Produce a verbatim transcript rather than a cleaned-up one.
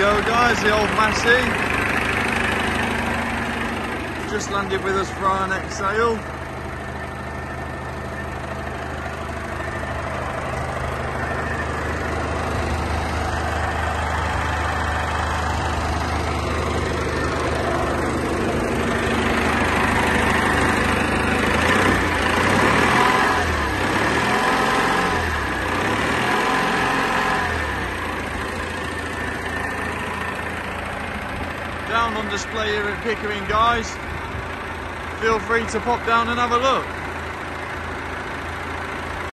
go guys, the old Massey. Just landed with us for our next sail. Down on display here at Pickering guys. Feel free to pop down and have a look.